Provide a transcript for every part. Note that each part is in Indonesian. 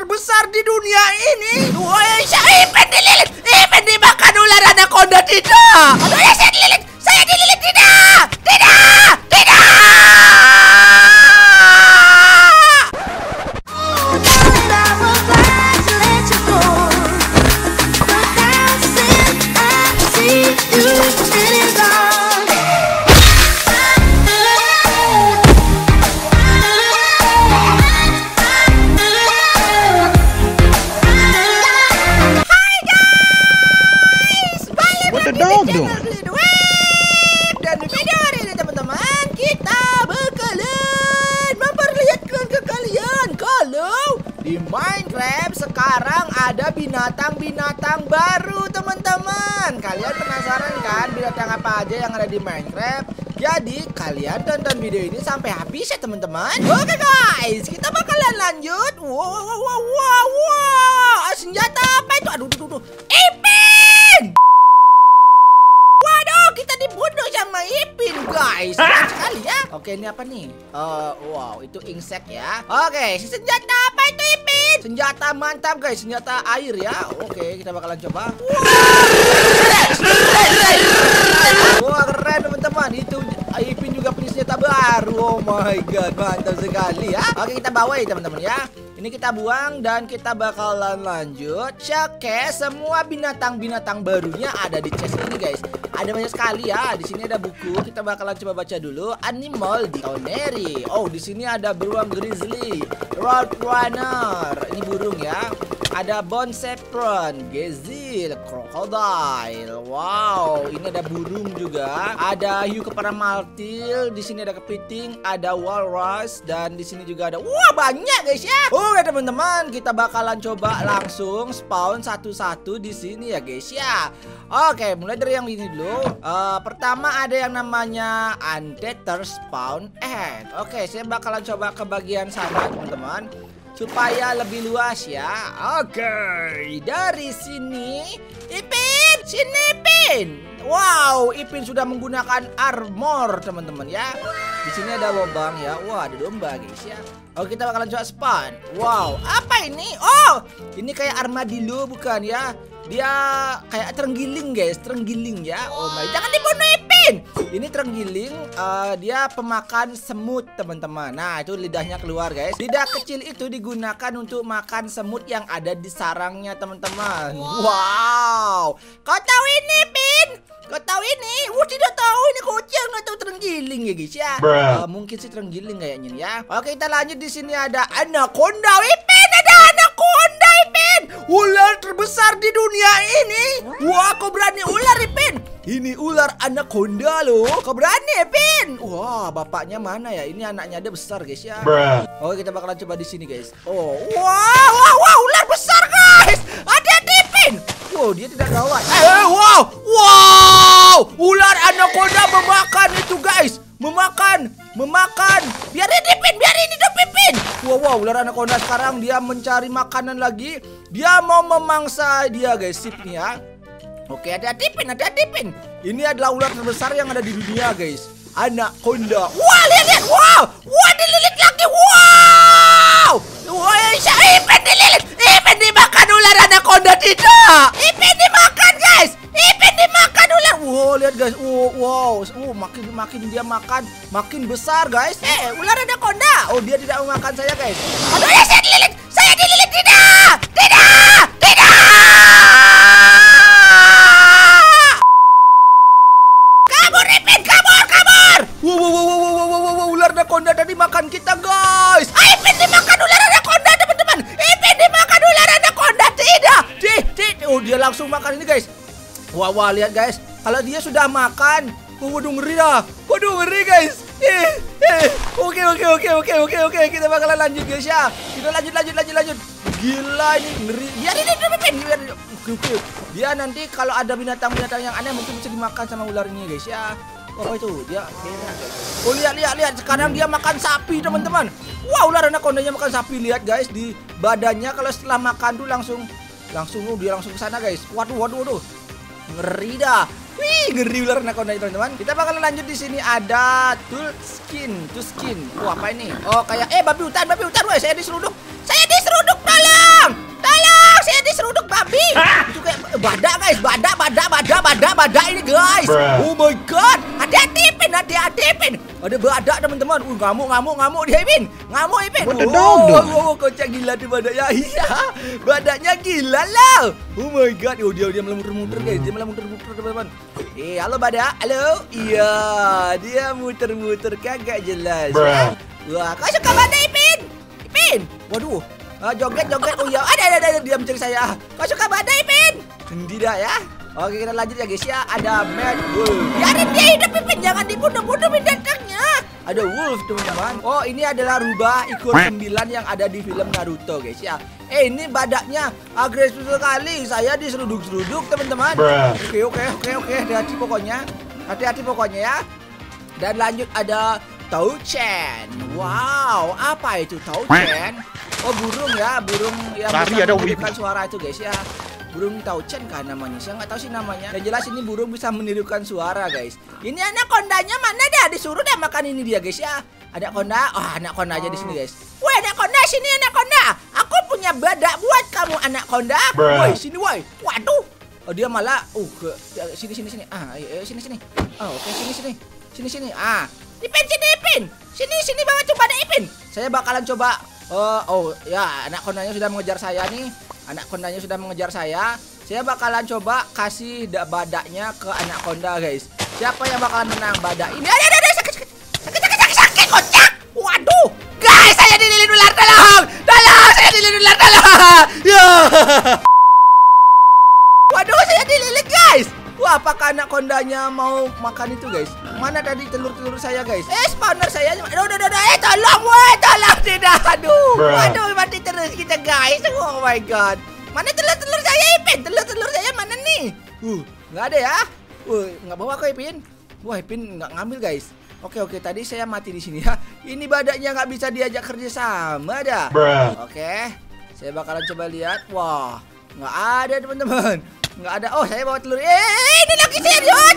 terbesar di dunia ini. Woi, Ipin dililit. Ipin dimakan ular anaconda tidak. Aduh ya, saya dililit. Saya dililit tidak. Tidak. Tidak. Dan di video hari ini teman-teman, kita bakalan memperlihatkan ke kalian kalau di Minecraft sekarang ada binatang-binatang baru teman-teman. Kalian penasaran kan binatang apa aja yang ada di Minecraft? Jadi kalian tonton video ini sampai habis ya teman-teman. Oke guys, kita bakalan lanjut. Wow. Senjata apa itu? Aduh. Ipin! Waduh, kita dibunuh sama Ipin guys. Keren sekali ya. Oke, ini apa nih? Wow, itu insect ya. Oke, senjata apa itu Ipin? Senjata mantap guys, senjata air ya. Oke, kita bakalan coba. Wah, keren teman-teman. Itu Ipin juga punya senjata baru. Oh my god, mantap sekali ya. Oke, kita bawa ya teman-teman ya. Ini kita buang dan kita bakalan lanjut cek semua binatang-binatang barunya ada di chest ini guys. Ada banyak sekali ya. Di sini ada buku. Kita bakalan coba baca dulu. Animal Dictionary. Oh, di sini ada beruang grizzly, roadrunner. Ini burung ya. Ada bone saffron, gazelle, crocodile. Wow, ini ada burung juga. Ada hiu kepala martil. Di sini ada kepiting, ada walrus dan di sini juga ada. Wah, banyak guys ya. Oke teman-teman, kita bakalan coba langsung spawn satu-satu di sini ya guys ya. Oke, mulai dari yang ini dulu. Pertama ada yang namanya Undead Spawn Egg. Oke, saya bakalan coba ke bagian sana teman-teman, supaya lebih luas ya. Oke, dari sini Ipin, sini Ipin. Wow, Ipin sudah menggunakan armor teman-teman ya. Di sini ada lubang ya. Wah, ada domba guys ya. Oke, kita bakalan coba spawn. Wow, apa ini? Oh, ini kayak armadillo bukan ya? Dia kayak terenggiling guys, terenggiling ya. Oh my, jangan dibunuh Ipin. Ini terenggiling, dia pemakan semut teman-teman. Nah, itu lidahnya keluar guys. Lidah kecil itu digunakan untuk makan semut yang ada di sarangnya teman-teman. Wow, kau tahu ini Ipin? Kau tahu ini? Tidak tahu, ini kucing atau terenggiling ya guys ya. Mungkin sih terenggiling kayaknya ya. Oke, kita lanjut. Di sini ada anaconda Ipin, ada anaconda Ipin. Ular terbesar di dunia ini. Wah, kau berani ular Ipin? Ini ular anaconda loh. Kau berani Ipin? Wah, bapaknya mana ya? Ini anaknya ada besar guys ya. Oke, kita bakalan coba di sini guys. Oh, wow, ular besar guys. Ada Ipin. Wow, dia tidak gawat. Wow, ular anaconda memakan itu guys. Memakan. Biarin Ipin, biarin hidup Ipin. Wow, ular anaconda sekarang dia mencari makanan lagi. Dia mau memangsa dia guys, sipnya ya. Oke, ada Ipin. Ini adalah ular terbesar yang ada di dunia guys. Anaconda. Wah, lihat. Wah, dililit lagi. Wow. Wah, Ipin dililit. Ipin dimakan ular anaconda tidak. Ipin dimakan guys. Ipin dimakan ular. Wow, lihat guys. Wow. Makin dia makan, makin besar guys. Ular anaconda. Oh, dia tidak memakan saya guys. Aduh ya, saya dililit. Tidak. Kabur Ipin, kabur. Wow, ular anaconda tadi makan kita guys. Ipin dimakan ular anaconda teman-teman. Ipin dimakan ular anaconda tidak. Oh, dia langsung makan ini guys. Wah, lihat guys. Kalau dia sudah makan, waduh ngeri dah. Waduh ngeri guys. Oke. Kita bakalan lanjut guys ya. Kita lanjut. Gila ini ngeri. Oke. Dia nanti kalau ada binatang-binatang yang aneh mungkin bisa dimakan sama ular ini guys ya. Apa itu? Dia oh, lihat. Sekarang dia makan sapi teman-teman. Wah, ular anacondanya makan sapi. Lihat guys di badannya, kalau setelah makan tuh langsung dia langsung ke sana guys. Waduh. Ngeri dah. Wih, ngeri ular anaconda teman-teman. Kita bakalan lanjut. Di sini ada Tuskin. Wah, apa ini? Oh, kayak babi hutan. Wah, saya diseruduk. Tolong. guys. Badak ini guys. Oh my god. Hati-hati Ipin, hati-hati Ipin. Ada badak teman-teman. Ngamuk dia Ipin. Ngamuk Ipin. Kocak gila tuh badaknya. Iya. Badaknya gila lah. Oh my god. Oh dia muter-muter guys. Dia malah muter-muter teman-teman. Halo badak. Halo. Iya, dia muter-muter kagak jelas. Wah, kau suka badak Ipin? Ipin. Waduh. Joget. Oh iya, ada dia mencari saya. Kau suka badak Ipin? Tidak ya. Oke, kita lanjut ya guys ya. Ada Mad Wolf. Biarin dia hidup Ipin, jangan dibunuh-bunuh binatangnya. Ada wolf teman-teman. Oh, ini adalah rubah ikon 9 yang ada di film Naruto guys ya. Ini badaknya agresif sekali. Saya diseruduk-seruduk teman-teman. Oke. Hati-hati pokoknya ya. Dan lanjut ada Tauchen. Wow, apa itu Tauchen? Oh, burung ya, burung yang bisa menirukan suara itu guys ya. Burung Tauchen kan namanya. Saya nggak tahu sih namanya. Yang jelas ini burung bisa menirukan suara guys. Ini anakondanya mana dah? Disuruh dah makan ini dia guys ya. Anakonda. Oh, anakonda aja di sini guys. Woi, anakonda sini anakonda. Aku punya badak buat kamu anakonda. Woi, sini woi. Waduh. Oh, dia malah sini. Sini. Oh, oke sini. Ipin. Sini bawa coba ada Ipin. Saya bakalan coba. Oh ya, anak kondanya sudah mengejar saya nih. Saya bakalan coba kasih badaknya ke anak konda guys. Siapa yang bakalan menang? Badak ini. Ada sakit kocak. Waduh, guys, saya dililit ular. Tolong, saya dililit ular. Ya. Waduh, saya dililit guys. Wah, apakah anak kondanya mau makan itu guys? Mana tadi telur-telur saya guys? Spawner saya. Tolong tidak. Waduh, mati terus kita guys. Oh my god. Mana telur-telur saya Ipin? Telur-telur saya mana nih? Nggak ada ya? Nggak bawa kok Ipin. Wah, Ipin nggak ngambil guys. Oke, tadi saya mati di sini ya. Ini badaknya nggak bisa diajak kerja sama dah. Oke, saya bakalan coba lihat. Wah, nggak ada teman-teman. Nggak ada. Oh, saya bawa telur. Ini lagi serius.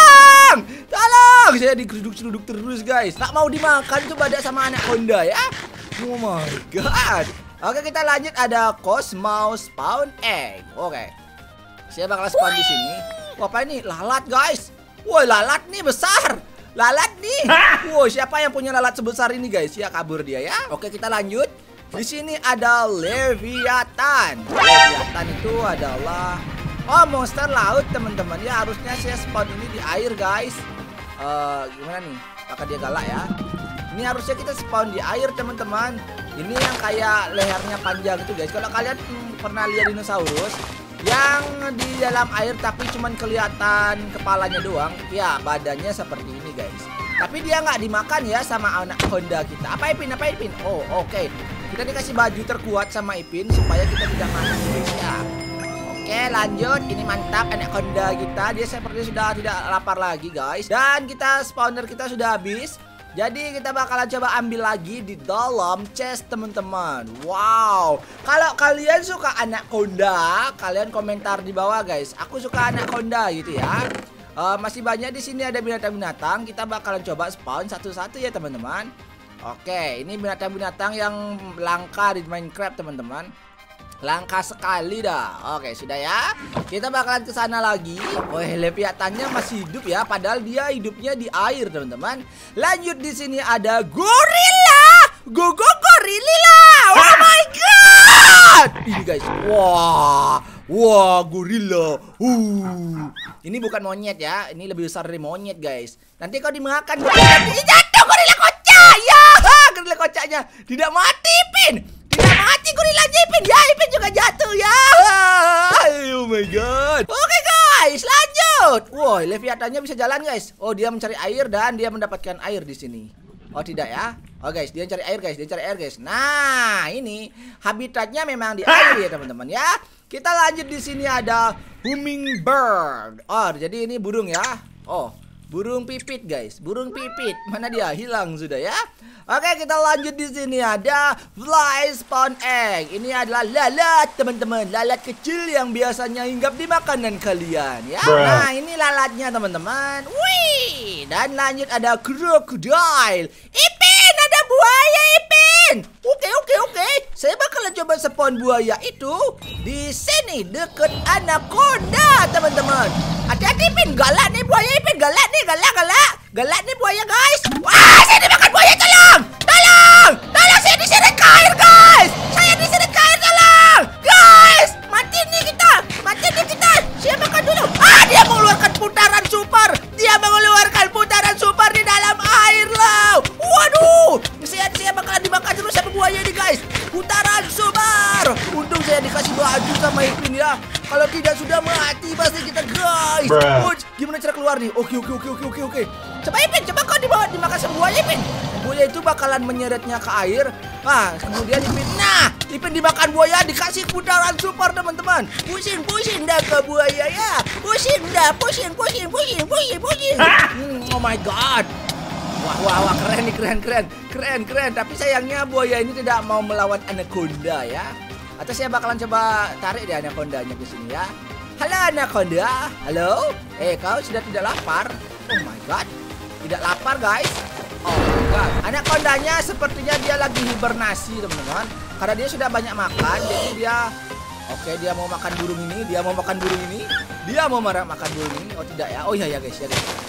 Tolong. Saya digeruduk-geruduk terus guys. Nggak mau dimakan tuh badak sama anaconda ya. Oh my god. Oke, kita lanjut. Ada Cosmos Spawn Egg. Oke, saya bakal spawn di sini. Wah, apa ini? Lalat guys. Woi, lalat nih besar. Lalat nih. Wow, siapa yang punya lalat sebesar ini guys? Ya, kabur dia ya. Oke, kita lanjut. Di sini ada Leviathan. Leviathan itu adalah monster laut teman-teman ya. Harusnya saya spawn ini di air guys. Gimana nih? Apakah dia galak ya? Ini harusnya kita spawn di air teman-teman. Ini yang kayak lehernya panjang itu guys. Kalau kalian pernah lihat dinosaurus yang di dalam air tapi cuman kelihatan kepalanya doang, ya badannya seperti ini guys. Tapi dia nggak dimakan ya sama anak Honda kita. Apa Ipin? Oh, oke. Kita dikasih baju terkuat sama Ipin supaya kita tidak mati guys ya. Oke, lanjut. Ini mantap anak Honda kita. Dia seperti sudah tidak lapar lagi guys. Dan kita spawner kita sudah habis. Jadi kita bakalan coba ambil lagi di dalam chest teman-teman. Wow. Kalau kalian suka anaconda, kalian komentar di bawah guys. Aku suka anaconda gitu ya. Masih banyak di sini ada binatang-binatang. Kita bakalan coba spawn satu-satu ya teman-teman. Oke, ini binatang-binatang yang langka di Minecraft teman-teman. Langka sekali dah. Oke, sudah ya. Kita bakalan ke sana lagi. Oh, Leviathannya masih hidup ya, padahal dia hidupnya di air, teman-teman. Lanjut di sini ada gorila. Gorilla. Oh my god. Ini guys. Wah, gorila. Ini bukan monyet ya. Ini lebih besar dari monyet, guys. Nanti kalau dimakan jatuh gorila kocak. Ya, gorila kocaknya tidak mati, Pin. Tidak mati gorilanya Ipin. Ya, Ipin juga jatuh ya. Oh my god. Oke guys, lanjut. Wah, Leviathannya bisa jalan guys. Oh, dia mencari air dan dia mendapatkan air di sini. Oh, tidak ya. Oh guys, dia cari air guys. Nah, ini habitatnya memang di air ya teman-teman ya. Kita lanjut di sini ada hummingbird. Oh, jadi ini burung ya. Oh, burung pipit guys. Burung pipit. Mana dia? Hilang sudah ya. Oke, kita lanjut di sini ada fly spawn egg. Ini adalah lalat, teman-teman. Lalat kecil yang biasanya hinggap di makanan kalian ya. Nah, ini lalatnya, teman-teman. Wih, dan lanjut ada crocodile. Ipin, ada buaya, Ipin. Ipin. Oke. Saya bakalan coba spawn buaya itu di sini deket anaconda, teman-teman. Hati-hati, Ipin. Galak nih buaya, Ipin. Galak nih, galak nih buaya, guys. Wah, saya dimakan buaya, tolong. Saya diseret ke air, guys. Tolong. Guys, mati nih kita. Saya makan dulu. Dia mengeluarkan putaran super. Di dalam air loh. Waduh, saya bakalan dimakan terus sama buaya ini, guys. Putaran super. Untung saya dikasih baju sama Ipin ya. Kalau tidak sudah mati pasti kita, guys. Gimana cara keluar nih? Oke. Coba Ipin, kau dimakan sama buaya, Ipin. Buaya itu bakalan menyeretnya ke air. Kemudian Ipin dimakan buaya, dikasih putaran super, teman-teman. Pusing dah ke buaya ya. Pusing. Oh my god. Wah, keren. Tapi sayangnya buaya ini tidak mau melawan anaconda ya. Atau saya bakalan coba tarik deh anacondanya ke sini ya. Halo anaconda. Halo? Kau sudah tidak lapar? Oh my god. Tidak lapar, guys. Oh my god. Anacondanya sepertinya dia lagi hibernasi, teman-teman. Karena dia sudah banyak makan, jadi dia mau makan burung ini, dia mau makan burung ini. Oh tidak ya. Oh ya guys.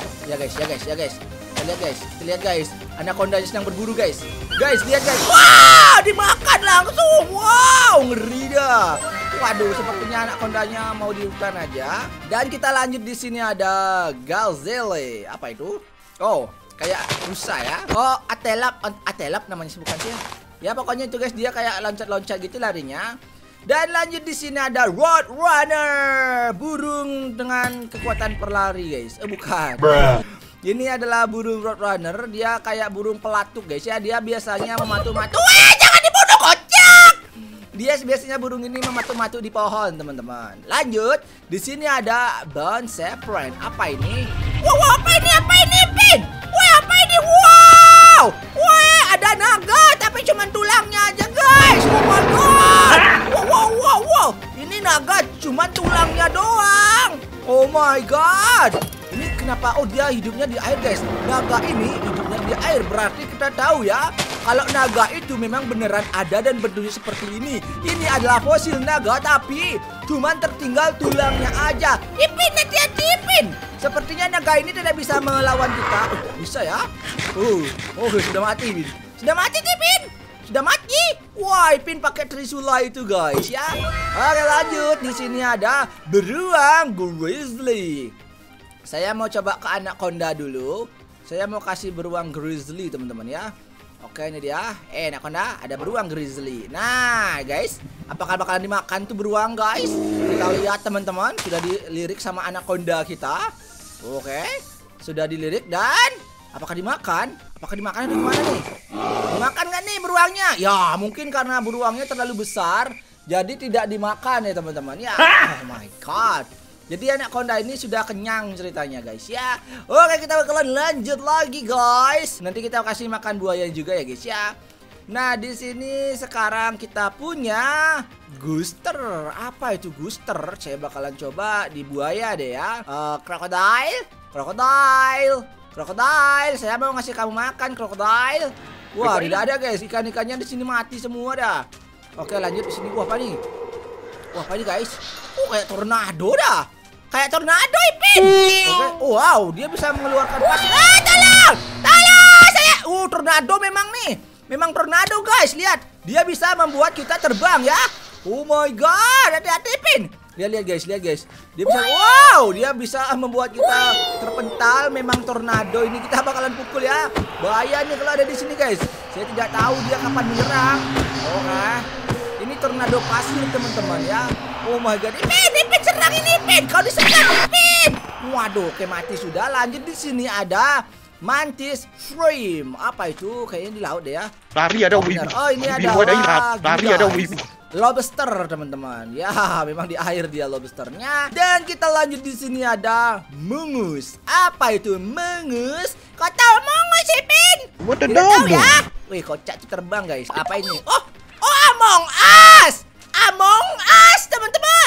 Kita lihat guys. Anacondanya sedang berburu, guys. Lihat guys. Wow, dimakan langsung. Wow, ngeri dah. Waduh, sepertinya anacondanya mau di hutan aja. Dan kita lanjut, di sini ada gazelle. Apa itu? Oh, kayak rusa ya. Oh, atelap namanya, bukan sih? Ya pokoknya itu, guys, dia kayak loncat-loncat gitu larinya. Dan lanjut, di sini ada roadrunner, burung dengan kekuatan perlari, guys. Bukan. Ini adalah burung roadrunner, dia kayak burung pelatuk, guys ya. Dia biasanya mematu-matu. Jangan dibunuh, kocak. Dia biasanya burung ini mematu-matu di pohon, teman-teman. Lanjut, di sini ada bone sapien. Apa ini? Wow, apa ini, Pin? Apa ini? Wow, ada naga, tapi cuma tulangnya aja, guys. Oh my god. Wow. Ini naga cuma tulangnya doang. Oh my god. Ini kenapa? Oh, dia hidupnya di air, guys. Naga ini hidupnya di air. Berarti kita tahu ya, kalau naga itu memang beneran ada dan berdiri seperti ini. Ini adalah fosil naga, tapi cuman tertinggal tulangnya aja. Ipin, hati-hati, Ipin. Sepertinya naga ini tidak bisa melawan kita. Bisa ya? Sudah mati, Ipin. Sudah mati. Wah, Ipin pakai trisula itu, guys ya. Oke, lanjut. Di sini ada beruang grizzly. Saya mau coba ke anaconda dulu. Saya mau kasih beruang grizzly, teman-teman ya. Oke, ini dia. Anaconda, ada beruang grizzly. Nah, guys, apakah bakalan dimakan tuh beruang, guys? Kita lihat, teman-teman. Sudah dilirik sama anaconda kita. Oke, sudah dilirik dan apakah dimakan? Apakah dimakan atau gimana nih? Dimakan nggak nih beruangnya? Ya, mungkin karena beruangnya terlalu besar, jadi tidak dimakan ya, teman-teman ya. Oh my god. Jadi anaconda ini sudah kenyang ceritanya, guys ya. Oke, kita bakalan lanjut lagi, guys. Nanti kita kasih makan buaya juga ya, guys ya. Nah, di sini sekarang kita punya Guster. Apa itu Guster? Saya bakalan coba di buaya deh ya. Crocodile. Saya mau ngasih kamu makan, crocodile. Wah, tidak ada, guys. Ikan-ikannya di sini mati semua dah. Oke, lanjut di sini. Wah, apa nih, guys? Kayak tornado dah. Kayak tornado, Ipin. Oke. Wow, dia bisa mengeluarkan pasir. Tolong saya. Tornado memang nih. Memang tornado, guys. Lihat, dia bisa membuat kita terbang ya. Oh my god, hati-hati, Ipin. Lihat guys. Dia bisa, dia bisa membuat kita terpental. Memang tornado ini, kita bakalan pukul ya. Bahaya nih kalau ada di sini, guys. Saya tidak tahu dia kapan menyerang. Ini tornado pasir, teman-teman ya. Oh my god, Ipin serang ini, Ipin. Kau diserang, Ipin. Waduh, oke, mati sudah. Lanjut, di sini ada mantis shrimp. Apa itu? Kayaknya di laut deh ya. Lari ada wibu. Oh, ini ada lari ada wibu. Lobster, teman-teman. Ya, memang di air dia lobsternya. Dan kita lanjut, di sini ada mungus. Apa itu mungus? Kau tahu mungus, Ipin? Tidak tahu ya? Wih, kocak itu terbang, guys. Apa ini? Oh, Among Us, teman-teman. Wih,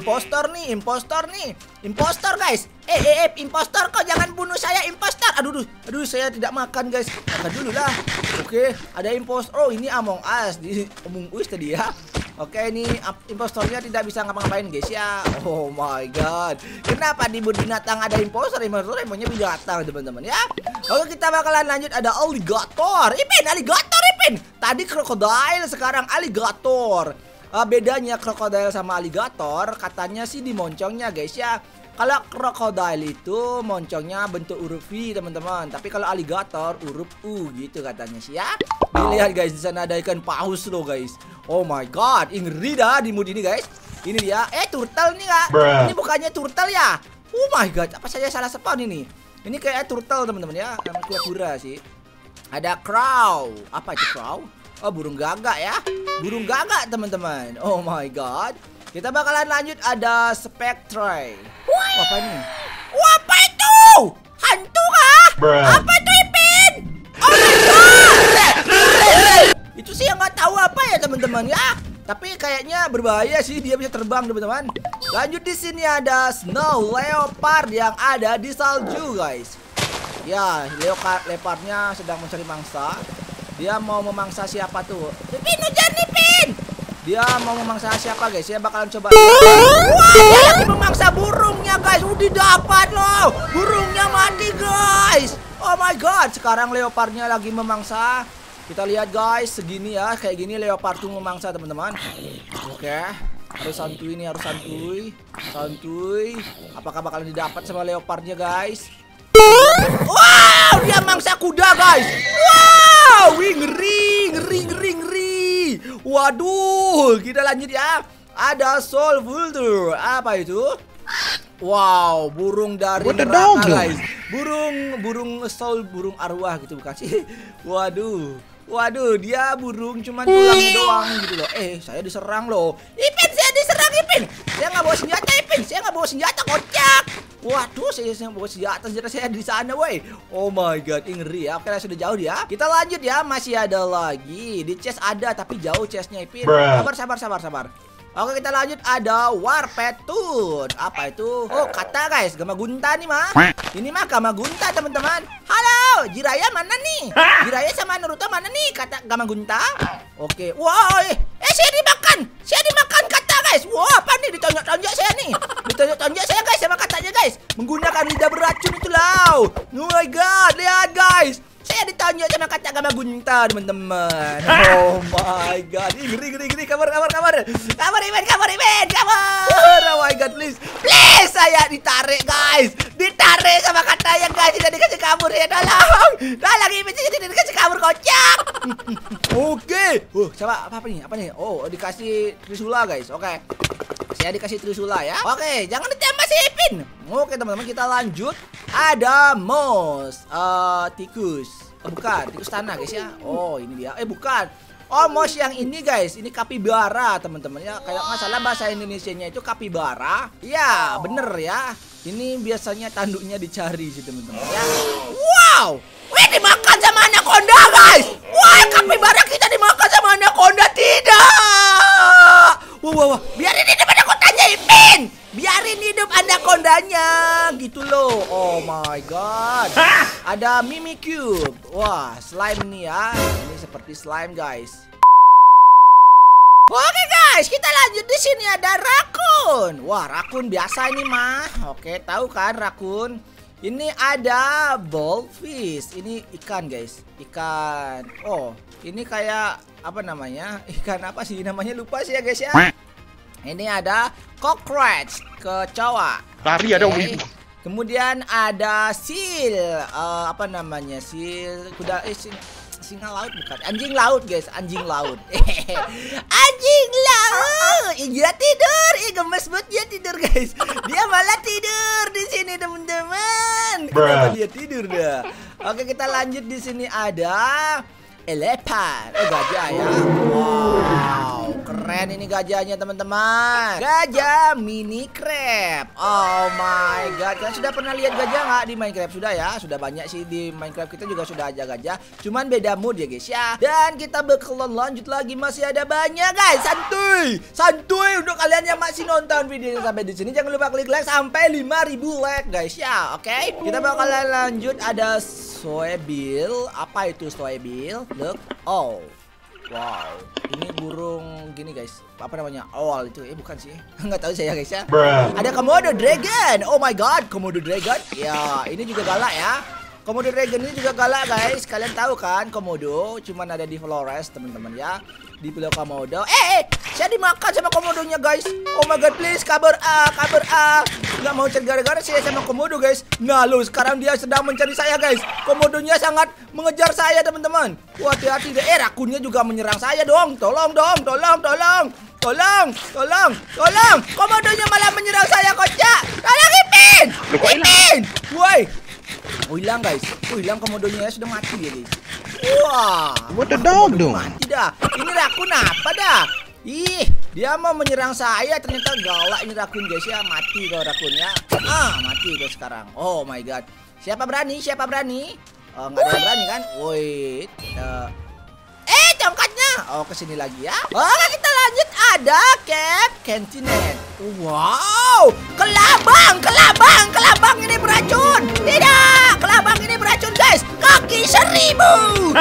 impostor nih. Impostor guys. Impostor kok jangan bunuh saya impostor. Aduh saya tidak makan guys. Makan dulu lah. Oke, ada impostor. Oh, ini Among Us di Among Us tadi ya. Oke, ini impostornya tidak bisa ngapa-ngapain guys ya. Oh my god. Kenapa di binatang ada impostor? Impostor emangnya binatang teman-teman ya. Oke, kita bakalan lanjut ada alligator. Alligator. Tadi krokodil, sekarang alligator. Bedanya krokodil sama alligator katanya sih di moncongnya guys ya. Kalau krokodil itu moncongnya bentuk huruf V teman-teman, tapi kalau alligator huruf U gitu katanya sih ya. Dilihat guys, di sana ada ikan paus loh guys. Oh my god, ngeri dah di mood ini guys. Ini dia, turtle nih kak. Ini bukannya turtle ya? Oh my god, apa saja salah spawn ini? Ini kayak turtle teman-teman ya, kura-kura sih. Ada crow, apa itu crow? Oh, burung gagak ya. Burung gagak teman-teman. Oh my god. Kita bakalan lanjut ada spectre. Apa ini? Apa itu? Hantu kah? Apa itu Ipin? Oh my god. Itu sih yang nggak tahu apa ya teman-teman ya. Tapi kayaknya berbahaya sih, dia bisa terbang teman-teman. Lanjut di sini ada snow leopard yang ada di salju guys. Ya, leopardnya sedang mencari mangsa. Dia mau memangsa siapa tuh? Ipin, hujan nih, Pin! Dia mau memangsa siapa guys? Saya bakalan coba. Wah, dia lagi memangsa burungnya guys. Udah dapat loh. Burungnya mati guys. Oh my god, sekarang leopardnya lagi memangsa. Kita lihat guys, segini ya, kayak gini leopard tuh memangsa teman-teman. Oke, harus santuy nih, harus santuy. Apakah bakalan didapat sama leopardnya guys? Wow, dia mangsa kuda guys. Wow, ngeri. Waduh, kita lanjut ya. Ada soul vulture. Apa itu? Wow, burung dari neraka guys. Burung soul, burung arwah gitu bukan sih? Waduh, dia burung cuman tulangnya doang gitu loh. Saya diserang loh. Ipin, saya diserang Ipin. Saya nggak bawa senjata Ipin. Saya nggak bawa senjata, kocak. Waduh, saya bawa senjata saya di sana, woi. Oh my god, ngeri ya. Oke, sudah jauh ya. Kita lanjut ya. Masih ada lagi. Di chest ada tapi jauh chestnya Ipin. Sabar. Oke, kita lanjut ada Warpetut. Apa itu? Oh, kata guys, Gamagunta nih mah. Ini mah Gamagunta teman-teman. Halo, Jiraiya mana nih? Jiraiya sama Naruto mana nih? Kata Gamagunta. Oke. Wow, saya dimakan kata guys. Wah, apa nih ditonjok-tonjok saya nih? Ditonjok-tonjok saya guys sama katanya guys. Menggunakan lidah beracun itu loh. Oh my god, lihat guys. Saya ditonjok sama kata Gamagunta teman-teman. Oh my god, ngeri. Kabar. Oh my god, please saya ditarik guys. Ditarik sama katanya guys. Tidak dikasih kabur ya, tolong Ipin, tidak dikasih kabur, kocak. Oke. Coba apa nih? Oh, dikasih Trisula guys. Oke. Saya dikasih Trisula ya. Oke, jangan ditembak si Ipin. Oke teman-teman, kita lanjut. Ada mouse, tikus. Bukan, tikus tanah guys ya. Oh, ini dia. Bukan. Oh, mouse yang ini guys. Ini kapibara teman-teman ya. Kayak nggak salah bahasa Indonesianya itu kapibara. Ya, bener ya. Ini biasanya tanduknya dicari sih teman-teman ya. Wow, dimakan sama anaconda guys. Wah, kapibara kita dimakan sama anaconda, tidak. Wah, biarin hidup anacondanya Ipin. Biarin hidup anacondanya gitu loh. Oh my god. Ada Mimikyu. Wah, slime nih ya. Ini seperti slime guys. Oke guys, kita lanjut. Di sini ada rakun. Wah, rakun biasa ini mah. Oke, tahu kan rakun? Ini ada ballfish. Ini ikan guys. Ikan. Oh, ini kayak apa namanya? Ikan apa sih namanya? Lupa sih ya guys ya. Ini ada cockroach, kecoa. Lari ada wibu. Kemudian ada seal. Apa namanya? Seal kuda singa laut bukan? Anjing laut guys, anjing laut. Anjing laut. Dia tidur. Gemes banget dia tidur guys. Dia malah tidur di sini teman-teman. Kenapa dia tidur dah? Oke, kita lanjut. Di sini ada elephant. Oh, gajah ya. Wow, keren ini gajahnya teman-teman. Gajah mini crab. Oh my god. Kalian sudah pernah lihat gajah nggak di Minecraft? Sudah ya. Sudah banyak sih di Minecraft, kita juga sudah ada gajah. Cuman beda mood ya guys ya. Dan kita bakalan lanjut lagi, masih ada banyak guys. Santuy. Santuy untuk kalian yang masih nonton videonya sampai di sini. Jangan lupa klik like sampai 5.000 like guys ya. Oke. Kita bakalan lanjut, ada soebil. Apa itu soebil? Look. Oh. Wow. Ini burung gini guys. Apa namanya? Owl itu. Bukan sih. Nggak tahu saya guys ya. Ada Komodo dragon. Oh my god, Komodo dragon. Ya, ini juga galak ya. Komodo dragon ini juga galak guys. Kalian tahu kan Komodo cuman ada di Flores teman-teman ya. Di Pulau Komodo. Saya dimakan sama komodonya guys. Oh my god, please kabur Nggak mau cari gara-gara saya sama komodo guys. Nah lo, sekarang dia sedang mencari saya guys. Komodonya sangat mengejar saya teman-teman. Wah, hati-hati deh. Rakunnya juga menyerang saya dong. Tolong. Komodonya malah menyerang saya, kocak. Tolong Ipin. Woi. Oh, hilang guys. Oh, hilang komodonya ya, sudah mati ya guys. Wah. What the dog dong? Mati dah. Ini rakun apa dah? Ih, dia mau menyerang saya, ternyata galak ini rakun guys ya. Mati kau rakunnya. Mati guys sekarang. Oh my god. Siapa berani? Oh, nggak ada yang berani kan? Wait. Tongkatnya. Oh, kesini lagi ya. Oke, kita lanjut. Ada Cantinet. Wow, kelabang ini beracun. Tidak, kelabang ini beracun guys. Kaki 1000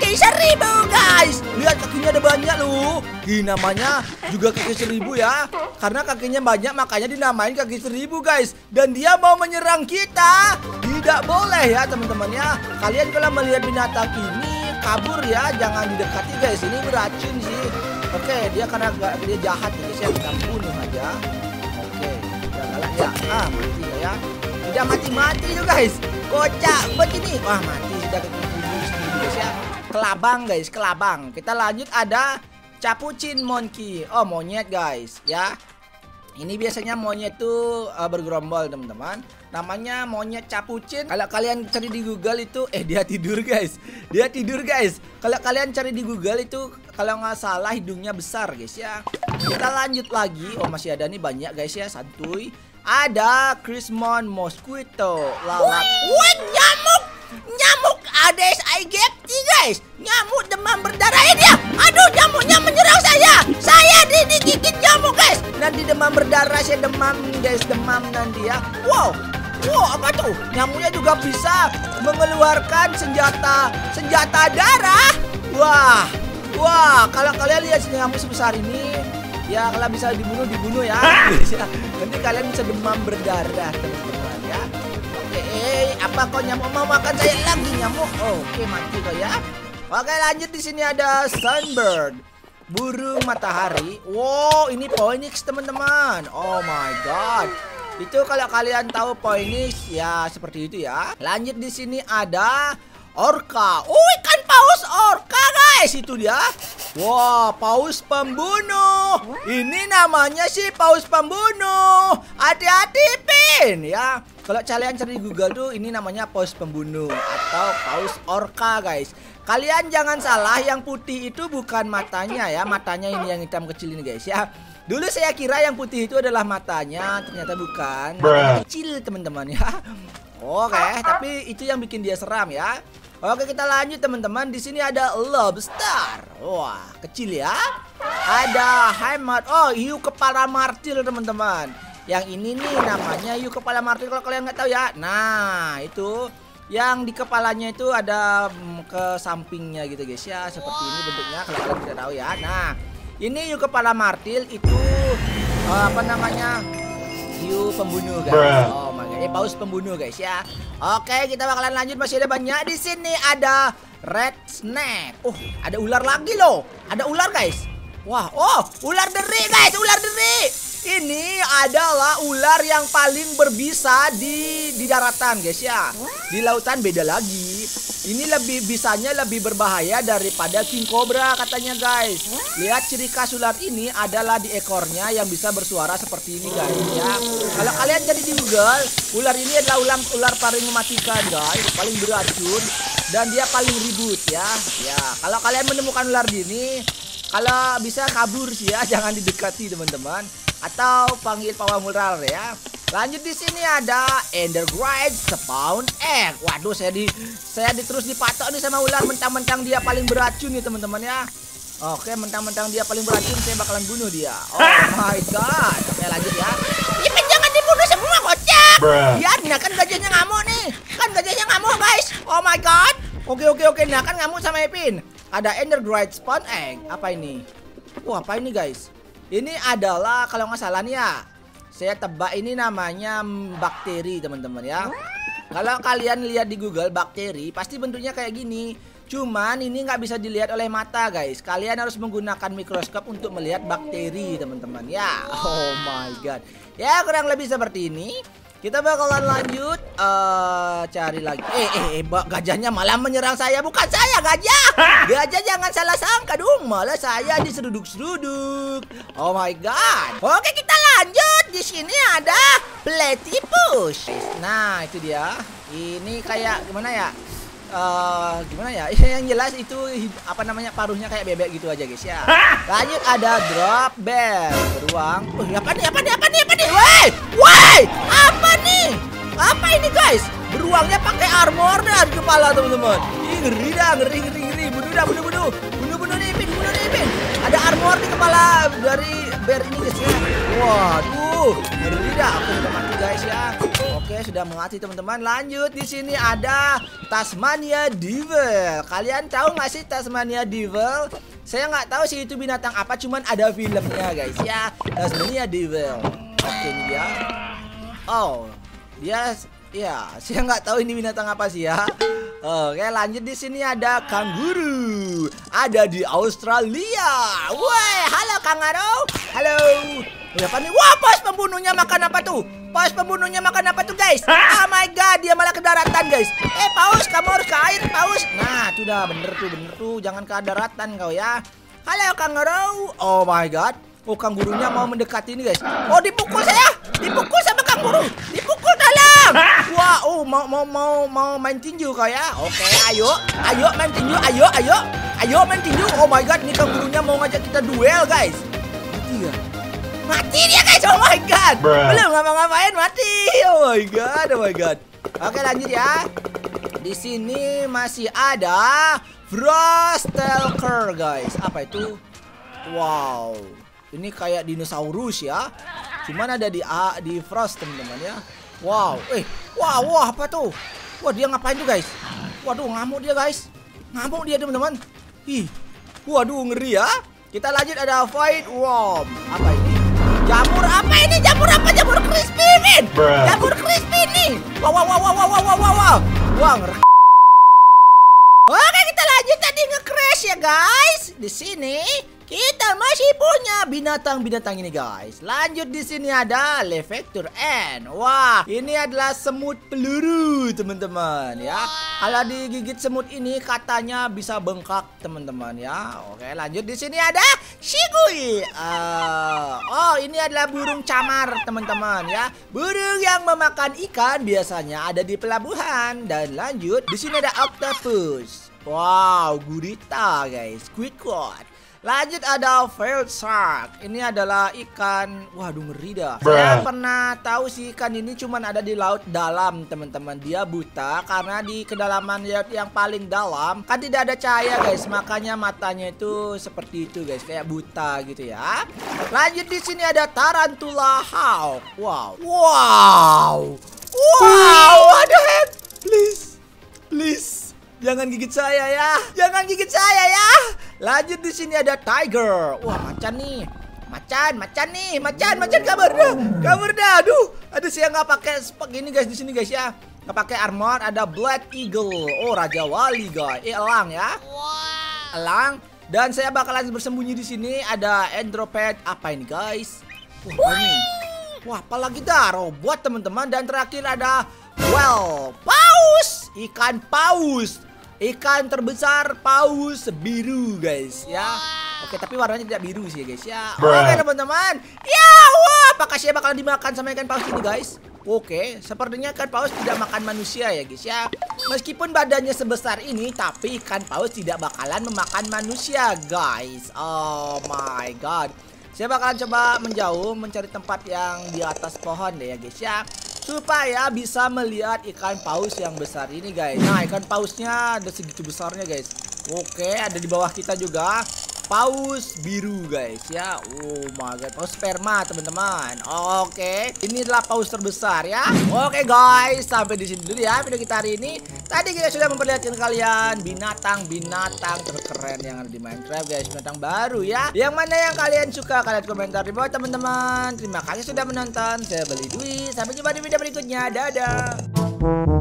guys. Lihat kakinya ada banyak loh. Namanya juga kaki 1000 ya. Karena kakinya banyak makanya dinamain kaki 1000 guys. Dan dia mau menyerang kita. Tidak boleh ya teman-teman ya. Kalian kalau melihat binatang ini kabur ya, jangan didekati guys. Ini beracun sih. Oke, dia karena dia jahat nih guys ya, kita bunuh aja. Oke, udah galak ya. Mati ya. Tidak mati tuh guys. Kocak begini. Wah, mati sudah kebunuh sendiri guys ya. Kelabang guys, kelabang. Kita lanjut, ada capuchin monkey. Oh, monyet guys ya. Ini biasanya monyet tuh bergerombol teman-teman. Namanya monyet capuchin. Kalau kalian cari di Google itu, dia tidur guys. Kalau kalian cari di Google itu, kalau nggak salah hidungnya besar guys ya. Kita lanjut lagi. Oh, masih ada nih banyak guys ya, santuy. Ada Chrismon mosquito. Lalat. Wih, nyamuk Aedes aegypti guys. Nyamuk demam berdarah ini ya. Aduh, nyamuknya menyerang saya. Saya digigit nyamuk guys. Nanti demam berdarah, saya demam guys, demam nanti ya. Wow, apa tuh? Nyamuknya juga bisa mengeluarkan senjata darah. Wah, kalau kalian lihat nyamuk sebesar ini, ya kalau bisa dibunuh ya. Nanti kalian bisa demam berdarah teman-teman ya. Apa kok nyamuk mau makan saya lagi nyamuk? Oke, mati kok ya. Oke, lanjut, di sini ada sunbird. Burung matahari. Wow, ini phoenix teman-teman. Oh my god. Itu kalau kalian tahu phoenix ya seperti itu ya. Lanjut, di sini ada orca. Ikan paus orca guys, itu dia. Wah, paus pembunuh. Ini namanya sih paus pembunuh. Hati-hati Pin ya. Kalau kalian cari di Google tuh, ini namanya paus pembunuh atau paus orca guys. Kalian jangan salah, yang putih itu bukan matanya ya. Matanya ini yang hitam kecil ini guys ya. Dulu saya kira yang putih itu adalah matanya, ternyata bukan. Matanya kecil teman-teman ya. Oke, tapi itu yang bikin dia seram ya. Oke, kita lanjut teman-teman. Di sini ada lobster. Wah, kecil ya. Ada hammer. Oh, hiu kepala martil teman-teman. Yang ini nih namanya hiu kepala martil kalau kalian nggak tahu ya. Nah, itu yang di kepalanya itu ada ke sampingnya gitu guys ya. Seperti ini bentuknya kalau kalian tidak tahu ya. Nah, ini hiu kepala martil itu apa namanya? Hiu pembunuh guys. Oh my god, paus pembunuh guys ya. Oke, kita bakalan lanjut, masih ada banyak. Di sini ada red snake. Ada ular lagi loh. Ada ular guys. Wah, ular deri guys, ular deri. Ini adalah ular yang paling berbisa di daratan guys ya. Di lautan beda lagi. Ini bisanya lebih berbahaya daripada king cobra katanya guys. Lihat ciri khas ular ini adalah di ekornya yang bisa bersuara seperti ini guys ya. Kalau kalian cari di Google, ular ini adalah ular paling mematikan guys, paling beracun. dan dia paling ribut ya. Ya, kalau kalian menemukan ular gini, kalau bisa kabur sih ya, jangan didekati teman-teman. Atau panggil pawang ular ya. Lanjut di sini ada Endergroid Spawn Egg. Waduh, saya terus dipatok nih sama ular, mentang-mentang dia paling beracun nih teman-teman ya. Oke, mentang-mentang dia paling beracun, saya bakalan bunuh dia. Oh my god. Oke, lanjut ya. Ipin jangan dibunuh semua, bocah. Lihat, nah kan gajahnya ngamuk nih. Kan gajahnya ngamuk, guys. Oh my god. Oke. Nah kan ngamuk sama Ipin. Ada Endergroid Spawn Egg. Apa ini? Wah, apa ini, guys? Ini adalah kalau nggak salah nih ya, saya tebak ini namanya bakteri teman-teman ya. Kalau kalian lihat di Google bakteri, pasti bentuknya kayak gini. Cuman ini nggak bisa dilihat oleh mata guys. Kalian harus menggunakan mikroskop untuk melihat bakteri teman-teman ya. Oh my god. Ya kurang lebih seperti ini. Kita bakalan lanjut cari lagi. Gajahnya malah menyerang saya. Bukan saya gajah. Gajah jangan salah sangka dong. Malah saya diseruduk-seruduk. Oh my god. Oke kita lanjut. Di sini ada platypus. Nah itu dia. Ini kayak gimana ya? Gimana ya? Yang jelas itu apa namanya, paruhnya kayak bebek gitu aja guys ya. Lanjut ada drop bear beruang. Apa nih? Woi, apa nih? Apa ini guys? Beruangnya pakai armor dan kepala teman-teman. Ih ngeri dah, ngeri. Bunuh nih Ipin. Ada armor di kepala dari bear ini guys ya. Waduh, ngeri dah. Aku sudah mati guys ya. Oke, sudah mati teman-teman. Lanjut di sini ada Tasmania Devil. Kalian tahu nggak sih Tasmania Devil? Saya nggak tahu sih itu binatang apa, cuman ada filmnya guys ya. Tasmania Devil. Oke ini dia. Oh, dia ya, saya nggak tahu ini binatang apa sih ya. Oke, lanjut di sini ada kanguru. Ada di Australia. Woi, halo kanguru. Halo. Apa nih? Wah, pos pembunuhnya makan apa tuh? Guys? Oh my god, dia malah ke daratan guys. Paus, kamu harus ke air, paus. Nah, itu dah bener tuh. Jangan ke daratan kau ya. Halo kanguru. Oh my god. Oh, kanggurunya mau mendekati ini guys. Oh, dipukul saya. Dipukul sama kanguru. Dipukul dalam. Wah, oh mau main tinju kau ya. Oke, ayo main tinju. Ayo main tinju. Oh my god, ini kanggurunya mau ngajak kita duel guys. Mati dia guys. Oh my god. Belum ngapa-ngapain mati. Oh my god. Oke, lanjut ya. Di sini masih ada Frostalker guys. Apa itu? Wow. Ini kayak dinosaurus ya. Cuman ada di Frost teman-teman ya. Wow. Wah, apa tuh? Wah, dia ngapain tuh guys? Waduh, ngamuk dia guys. Ngamuk dia teman-teman. Waduh, ngeri ya. Kita lanjut ada Void Worm. Apa ini? Jamur apa ini? Jamur crispy nih. Jamur crispy nih. Wah. Wah, oke, kita lanjut tadi nge-crash ya guys. Di sini kita masih punya binatang ini guys. Lanjut di sini ada Levector Ant. Wah, ini adalah semut peluru teman-teman ya. Kalau digigit semut ini katanya bisa bengkak teman-teman ya. Oke, lanjut di sini ada Shigui. Oh, ini adalah burung camar teman-teman ya. Burung yang memakan ikan biasanya ada di pelabuhan. Dan lanjut di sini ada octopus. Wow, gurita guys, squidward. Lanjut ada Veiled Shark. Ini adalah ikan. Waduh, ngeri dah. Saya pernah tahu sih ikan ini cuman ada di laut dalam teman-teman. Dia buta karena di kedalaman yang paling dalam kan tidak ada cahaya guys. Makanya matanya itu seperti itu guys, kayak buta gitu ya. Lanjut di sini ada Tarantula Hawk. Wow. What the heck? Please. Jangan gigit saya ya. Lanjut di sini ada Tiger. Wah, macan nih. Macan kabur dah. Aduh, saya nggak pakai begini guys di sini guys ya. Nggak pakai armor. Ada Black Eagle. Oh, Raja Wali guys. Elang ya. Elang. Dan saya bakalan bersembunyi di sini. Ada Androped. Apa ini guys? Wah, ini. Wah, apalagi dah robot teman-teman. Dan terakhir ada paus. Ikan paus. Ikan terbesar paus biru guys ya. Oke, tapi warnanya tidak biru sih guys ya. Oke teman-teman. Ya, wah, apakah saya bakal dimakan sama ikan paus ini guys? Oke, sepertinya ikan paus tidak makan manusia ya guys ya. Meskipun badannya sebesar ini, tapi ikan paus tidak bakalan memakan manusia, guys. Oh my god. Saya bakalan coba menjauh, mencari tempat yang di atas pohon deh ya guys ya, supaya bisa melihat ikan paus yang besar ini guys. Nah, ikan pausnya ada segitu besarnya guys. Oke, ada di bawah kita juga. Paus biru guys ya. Oh my god, paus sperma teman-teman. Oke, ini adalah paus terbesar ya. Oke guys, sampai di sini dulu ya video kita hari ini. Tadi kita sudah memperlihatkan kalian binatang-binatang terkeren yang ada di Minecraft guys, binatang baru ya. Yang mana yang kalian suka, kalian komentar di bawah teman-teman. Terima kasih sudah menonton. Saya Beli Dwi. Sampai jumpa di video berikutnya. Dadah.